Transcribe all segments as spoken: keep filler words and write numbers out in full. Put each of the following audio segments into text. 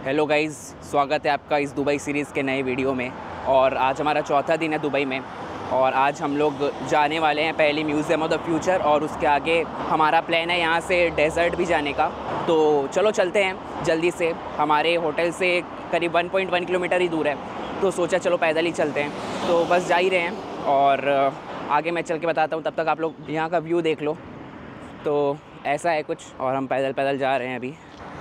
Hello guys, स्वागत है आपका इस दुबई सीरीज़ के नए वीडियो में। और आज हमारा चौथा दिन है दुबई में और आज हम लोग जाने वाले हैं पहली म्यूज़ियम ऑफ द फ्यूचर और उसके आगे हमारा प्लान है यहाँ से डेज़र्ट भी जाने का। तो चलो चलते हैं जल्दी से। हमारे होटल से करीब वन पॉइंट वन किलोमीटर ही दूर है, तो सोचा चलो पैदल ही चलते हैं। तो बस जा ही रहे हैं और आगे मैं चल के बताता हूँ, तब तक आप लोग यहाँ का व्यू देख लो। तो ऐसा है कुछ और हम पैदल पैदल जा रहे हैं अभी।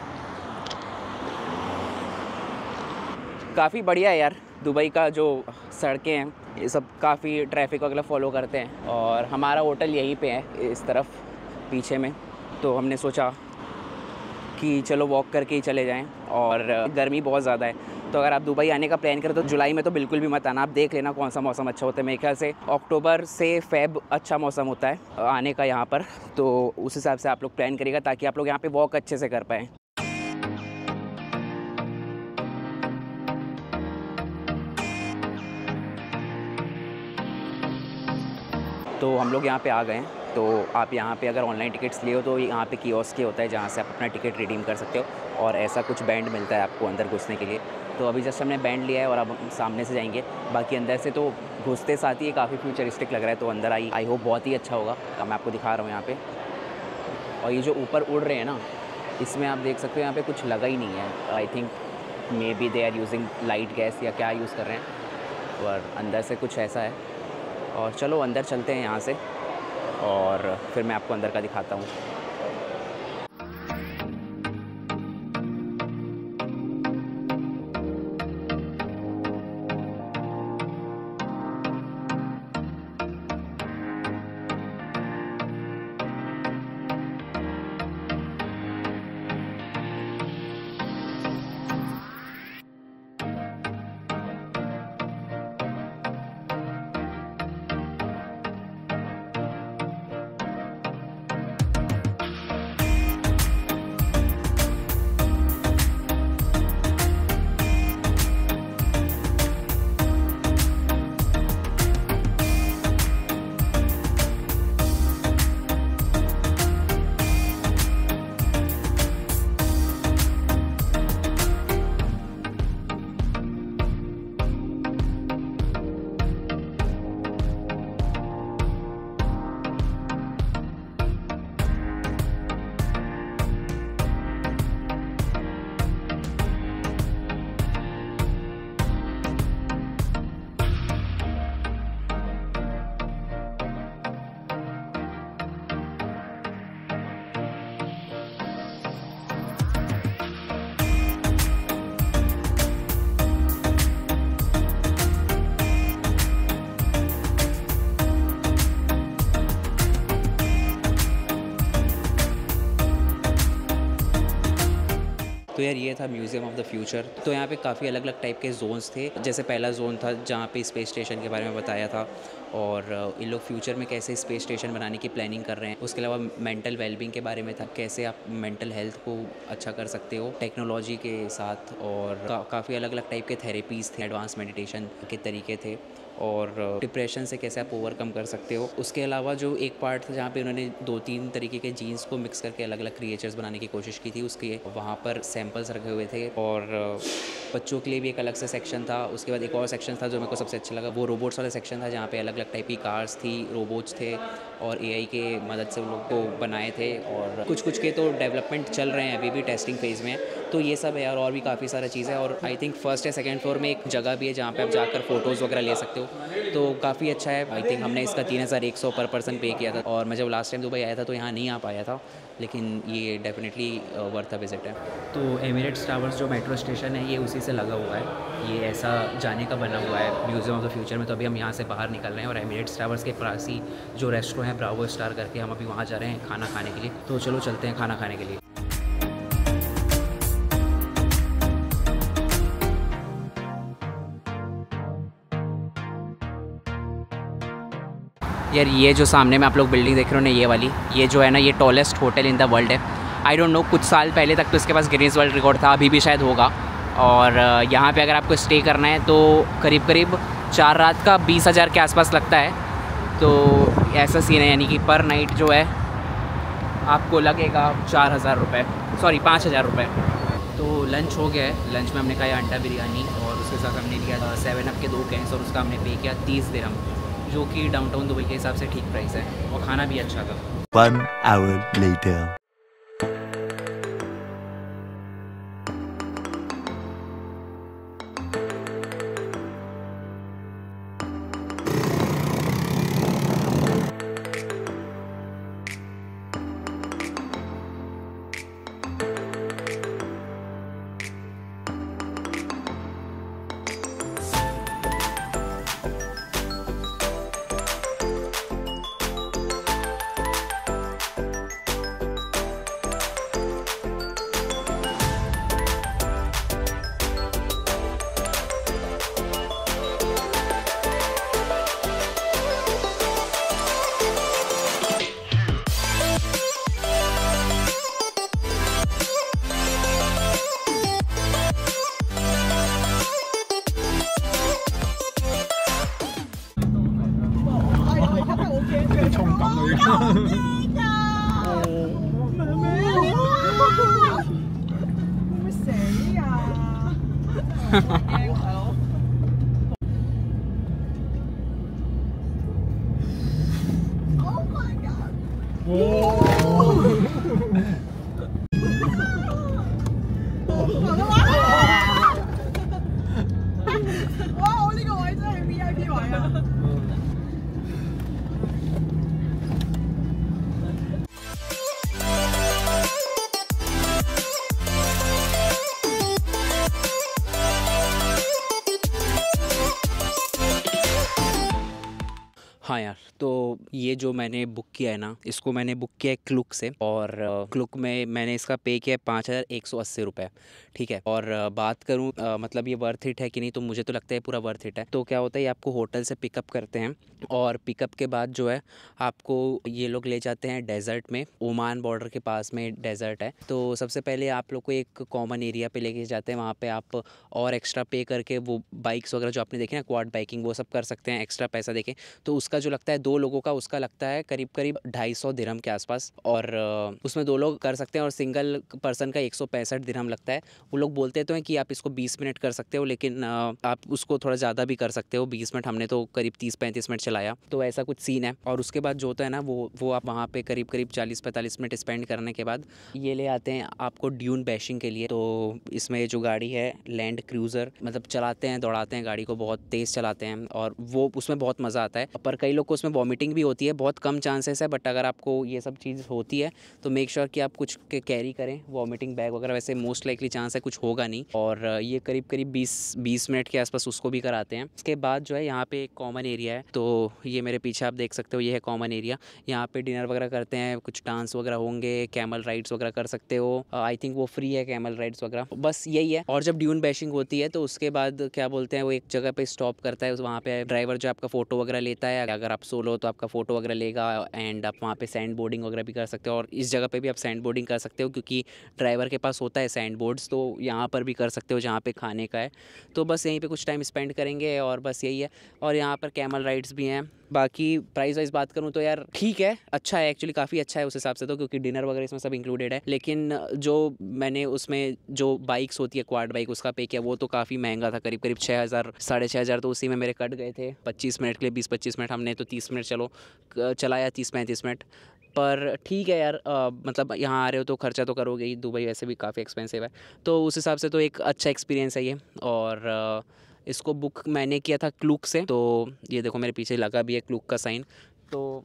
काफ़ी बढ़िया है यार, दुबई का जो सड़कें हैं ये सब काफ़ी ट्रैफिक वगैरह फॉलो करते हैं और हमारा होटल यहीं पे है इस तरफ पीछे में। तो हमने सोचा कि चलो वॉक करके ही चले जाएं और गर्मी बहुत ज़्यादा है, तो अगर आप दुबई आने का प्लान करें तो जुलाई में तो बिल्कुल भी मत आना। आप देख लेना कौन सा मौसम अच्छा होता है। मेरे ख्याल से अक्टूबर से फेब अच्छा मौसम होता है आने का यहाँ पर, तो उस हिसाब से आप लोग प्लान करिएगा ताकि आप लोग यहाँ पे वॉक अच्छे से कर पाएँ। तो हम लोग यहाँ पे आ गए हैं। तो आप यहाँ पे अगर ऑनलाइन टिकट्स लिए हो तो यहाँ पे कियोस्क होता है जहाँ से आप अपना टिकट रिडीम कर सकते हो और ऐसा कुछ बैंड मिलता है आपको अंदर घुसने के लिए। तो अभी जस्ट हमने बैंड लिया है और अब हम सामने से जाएंगे। बाकी अंदर से तो घुसते साथ ही काफ़ी फ्यूचरिस्टिक लग रहा है, तो अंदर आई आई होप बहुत ही अच्छा होगा। तो मैं आपको दिखा रहा हूँ यहाँ पर। और ये जो ऊपर उड़ रहे हैं ना, इसमें आप देख सकते हो यहाँ पर कुछ लगा ही नहीं है। I think maybe they are using light gas या क्या यूज़ कर रहे हैं, और अंदर से कुछ ऐसा है। और चलो अंदर चलते हैं यहाँ से और फिर मैं आपको अंदर का दिखाता हूँ। तो यार ये था म्यूज़ियम ऑफ द फ्यूचर। तो यहाँ पे काफ़ी अलग अलग टाइप के जोन्स थे। जैसे पहला जोन था जहाँ पे स्पेस स्टेशन के बारे में बताया था और इन लोग फ्यूचर में कैसे स्पेस स्टेशन बनाने की प्लानिंग कर रहे हैं। उसके अलावा मेंटल वेलबींग के बारे में था, कैसे आप मेंटल हेल्थ को अच्छा कर सकते हो टेक्नोलॉजी के साथ। और का, काफ़ी अलग अलग टाइप के थेरेपीज़ थे, एडवांस मेडिटेशन के तरीके थे और डिप्रेशन से कैसे आप ओवरकम कर सकते हो। उसके अलावा जो एक पार्ट था जहाँ पे उन्होंने दो तीन तरीके के जीन्स को मिक्स करके अलग अलग क्रिएचर्स बनाने की कोशिश की थी, उसके वहाँ पर सैम्पल्स रखे हुए थे। और बच्चों के लिए भी एक अलग से सेक्शन था। उसके बाद एक और सेक्शन था जो मेरे को सबसे अच्छा लगा, वो रोबोट्स वाला सेक्शन था जहाँ पे अलग अलग टाइप की कार्स थी, रोबोट्स थे और एआई के मदद से उन लोग को बनाए थे। और कुछ कुछ के तो डेवलपमेंट चल रहे हैं, अभी भी टेस्टिंग फेज़ में। तो ये सब है यार, और भी काफ़ी सारा चीज़ है। और आई थिंक फर्स्ट या सेकंड फ्लोर में एक जगह भी है जहाँ पे आप जाकर फ़ोटोज़ वगैरह ले सकते हो, तो काफ़ी अच्छा है। आई थिंक हमने इसका तीन हज़ार एक सौ पर पर्सन पे किया था और मैं जब लास्ट टाइम दुबई आया था तो यहाँ नहीं आ पाया था, लेकिन ये डेफिनेटली वर्थ अ विजिट है। तो एमिरेट्स टावर्स जो मेट्रो स्टेशन है ये उसी से लगा हुआ है, ये ऐसा जाने का बना हुआ है म्यूज़ियम ऑफ द फ्यूचर में। तो अभी हम यहाँ से बाहर निकल रहे हैं और एमिरेट्स टावर्स के पास ही जो रेस्टोरेंट है ब्रावो स्टार करके, हम अभी वहाँ जा रहे हैं खाना खाने के लिए। तो चलो चलते हैं खाना खाने के लिए। यार ये जो सामने में आप लोग बिल्डिंग देख रहे हो ना, ये वाली, ये जो है ना, ये tallest hotel in the world है। आई डोंट नो, कुछ साल पहले तक तो इसके पास गिनीज वर्ल्ड रिकॉर्ड था, अभी भी शायद होगा। और यहाँ पे अगर आपको स्टे करना है तो करीब करीब चार रात का बीस हज़ार के आसपास लगता है। तो ऐसा सीन है, यानी कि पर नाइट जो है आपको लगेगा चार हज़ार रुपये, सॉरी पाँच हज़ार रुपये। तो लंच हो गया है। लंच में हमने खाया अंडा बिरयानी और उसके साथ हमने लिया सेवन अप के दो कैंस और उसका हमने पे किया तीस दिरहम, जो कि डाउनटाउन दुबई के हिसाब से ठीक प्राइस है और खाना भी अच्छा था। One hour later. हाँ यार, तो ये जो मैंने बुक किया है ना, इसको मैंने बुक किया है क्लुक से और क्लुक में मैंने इसका पे किया है पाँच हज़ार एक सौ अस्सी रुपये, ठीक है। और बात करूँ मतलब ये वर्थ इट है कि नहीं, तो मुझे तो लगता है पूरा वर्थ इट है। तो क्या होता है, ये आपको होटल से पिकअप करते हैं और पिकअप के बाद जो है आपको ये लोग ले जाते हैं डेजर्ट में। ओमान बॉर्डर के पास में डेजर्ट है, तो सबसे पहले आप लोग को एक कॉमन एरिया पे लेके जाते हैं। वहाँ पे आप और एक्स्ट्रा पे करके वो बाइक्स वगैरह जो आपने देखे ना, क्वाड बाइकिंग, वो सब कर सकते हैं एक्स्ट्रा पैसा देके। तो उसका जो लगता है दो लोगों का, उसका लगता है करीब करीब ढाई सौ दिरहम के आसपास, और उसमें दो लोग कर सकते हैं और सिंगल पर्सन का एक सौ पैंसठ दिरहम लगता है। वो लोग बोलते तो हैं कि आप इसको बीस मिनट कर सकते हो, लेकिन आप उसको थोड़ा ज़्यादा भी कर सकते हो। बीस मिनट हमने तो करीब तीस पैंतीस मिनट चलाया, तो ऐसा कुछ सीन है। और उसके बाद जो होता है ना, वो वो आप वहाँ पे करीब करीब चालीस पैंतालीस मिनट स्पेंड करने के बाद ये ले आते हैं आपको ड्यून बैशिंग के लिए। तो इसमें जो गाड़ी है लैंड क्रूज़र, मतलब चलाते हैं, दौड़ाते हैं गाड़ी को, बहुत तेज़ चलाते हैं और वो उसमें बहुत मज़ा आता है। पर कई लोग को उसमें वॉमिटिंग भी होती है, बहुत कम चांसेस है, बट अगर आपको ये सब चीज़ होती है तो मेक श्योर कि आप कुछ कैरी करें, वॉमिटिंग बैग वगैरह। वैसे मोस्ट लाइकली चांस है कुछ होगा नहीं। और ये करीब करीब बीस बीस मिनट के आसपास उसको भी कराते हैं। उसके बाद जो है यहाँ पे एक कॉमन एरिया है, तो ये मेरे पीछे आप देख सकते हो, ये है कॉमन एरिया। यहाँ पे डिनर वगैरह करते हैं, कुछ डांस वगैरह होंगे, कैमल राइड्स वगैरह कर सकते हो। आई थिंक वो फ्री है कैमल राइड्स वगैरह, बस यही है। और जब ड्यून बैशिंग होती है तो उसके बाद क्या बोलते हैं, वो एक जगह पे स्टॉप करता है, वहाँ पे ड्राइवर जो आपका फ़ोटो वगैरह लेता है। अगर आप सोलो तो आपका फ़ोटो वगैरह लेगा, एंड आप वहाँ पे सैंड बोर्डिंग वगैरह भी कर सकते हो। और इस जगह पे भी आप सैंड बोर्डिंग कर सकते हो, क्योंकि ड्राइवर के पास होता है सैंड बोर्ड्स, तो यहाँ पर भी कर सकते हो जहाँ पे खाने का है। तो बस यहीं पे कुछ टाइम स्पेंड करेंगे और बस यही है। और यहाँ पर कैमल राइड्स भी हैं। बाकी प्राइस वाइज बात करूँ तो यार ठीक है, अच्छा है, एक्चुअली काफ़ी अच्छा है उस हिसाब से तो, क्योंकि डिनर वगैरह इसमें सब इंक्लूडेड है। लेकिन जो मैंने उसमें जो बाइक्स होती है क्वाड बाइक, उसका पे किया, वो तो काफ़ी महंगा था, करीब करीब छः हज़ार साढ़े छः हज़ार तो उसी में मेरे कट गए थे। पच्चीस मिनट के लिए बीस पच्चीस मिनट, हमने तो तीस मिनट चलो चलाया, तीस पैंतीस मिनट। पर ठीक है यार, आ, मतलब यहाँ आ रहे हो तो खर्चा तो करोगे ही, दुबई वैसे भी काफ़ी एक्सपेंसिव है, तो उस हिसाब से तो एक अच्छा एक्सपीरियंस है ये। और आ, इसको बुक मैंने किया था क्लूक से, तो ये देखो मेरे पीछे लगा भी है क्लूक का साइन। तो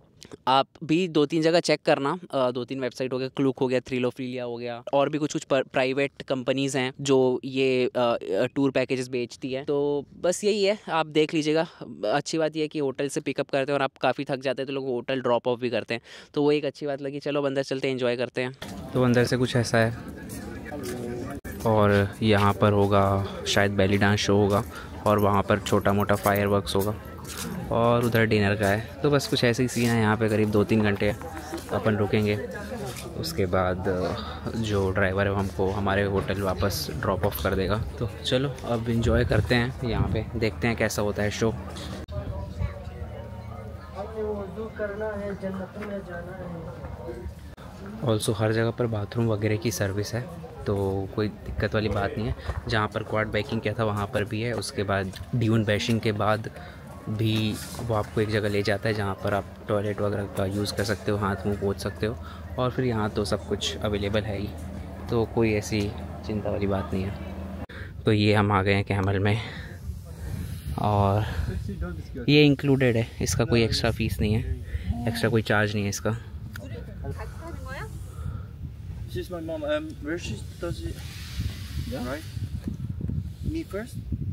आप भी दो तीन जगह चेक करना, दो तीन वेबसाइट हो गया, क्लूक हो गया, थ्रिलोफिलिया हो गया, और भी कुछ कुछ प्राइवेट कंपनीज़ हैं जो ये टूर पैकेजेस बेचती है। तो बस यही है, आप देख लीजिएगा। अच्छी बात यह है कि होटल से पिकअप करते हैं और आप काफ़ी थक जाते हैं तो लोग होटल ड्रॉप ऑफ भी करते हैं, तो वो एक अच्छी बात लगी। चलो अंदर चलते हैं, एंजॉय करते हैं। तो अंदर से कुछ ऐसा है, और यहाँ पर होगा शायद बेली डांस शो होगा, और वहाँ पर छोटा मोटा फायर वर्क्स होगा, और उधर डिनर का है। तो बस कुछ ऐसे ही सीन है यहाँ पे। करीब दो तीन घंटे अपन रुकेंगे, उसके बाद जो ड्राइवर है हमको हमारे होटल वापस ड्रॉप ऑफ कर देगा। तो चलो अब इंजॉय करते हैं, यहाँ पे देखते हैं कैसा होता है शो। ऑल्सो हर जगह पर बाथरूम वगैरह की सर्विस है। तो कोई दिक्कत वाली बात नहीं है। जहाँ पर क्वाड बाइकिंग किया था वहाँ पर भी है। उसके बाद ड्यून बैशिंग के बाद भी वो आपको एक जगह ले जाता है जहाँ पर आप टॉयलेट वगैरह का यूज़ कर सकते हो, हाथ मुँह पोंछ सकते हो, और फिर यहाँ तो सब कुछ अवेलेबल है ही, तो कोई ऐसी चिंता वाली बात नहीं है। तो ये हम आ गए हैं कैमल में, और ये इंक्लूडेड है, इसका कोई एक्स्ट्रा फ़ीस नहीं है, एक्स्ट्रा कोई चार्ज नहीं है इसका। She's my mom. Um, where she does it? Yeah. Right. Me first.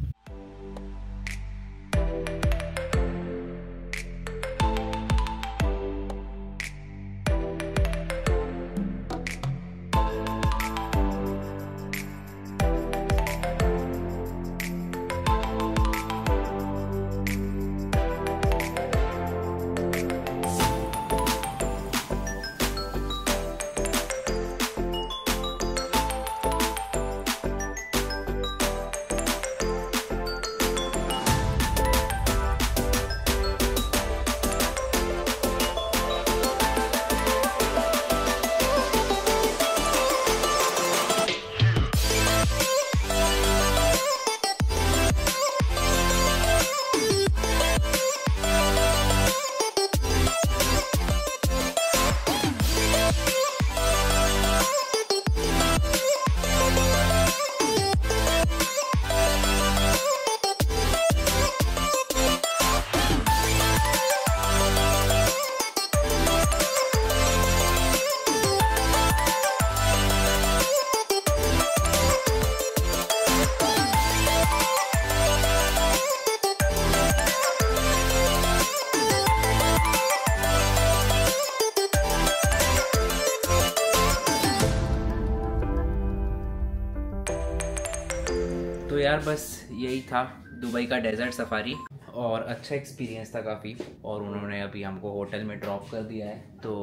तो यार बस यही था दुबई का डेजर्ट सफारी, और अच्छा एक्सपीरियंस था काफ़ी। और उन्होंने अभी हमको होटल में ड्रॉप कर दिया है, तो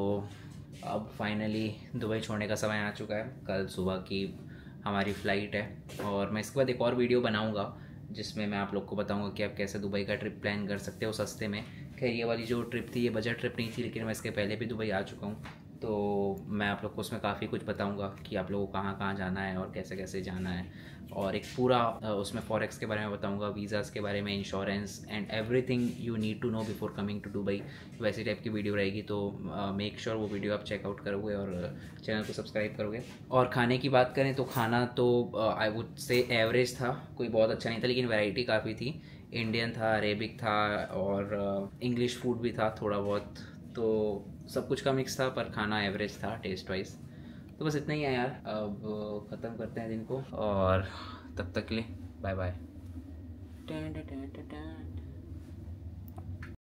अब फाइनली दुबई छोड़ने का समय आ चुका है। कल सुबह की हमारी फ़्लाइट है, और मैं इसके बाद एक और वीडियो बनाऊंगा जिसमें मैं आप लोग को बताऊंगा कि आप कैसे दुबई का ट्रिप प्लान कर सकते हो सस्ते में। खैर ये वाली जो ट्रिप थी ये बजट ट्रिप नहीं थी, लेकिन मैं इसके पहले भी दुबई आ चुका हूँ, तो मैं आप लोग को उसमें काफ़ी कुछ बताऊंगा कि आप लोगों को कहाँ कहाँ जाना है और कैसे कैसे जाना है, और एक पूरा उसमें फॉरेक्स के बारे में बताऊंगा, वीज़ाज़ के बारे में, insurance and everything you need to know before coming to Dubai. वैसी टाइप की वीडियो रहेगी, तो मेक श्योर वो वीडियो आप चेकआउट करोगे और चैनल को सब्सक्राइब करोगे। और खाने की बात करें तो खाना तो आई वुड से एवरेज था, कोई बहुत अच्छा नहीं था, लेकिन वैरायटी काफ़ी थी। इंडियन था, अरेबिक था, और इंग्लिश फूड भी था थोड़ा बहुत, तो सब कुछ का मिक्स था, पर खाना एवरेज था टेस्ट वाइज। तो बस इतना ही है यार, अब ख़त्म करते हैं दिन को, और तब तक के लिए बाय बाय।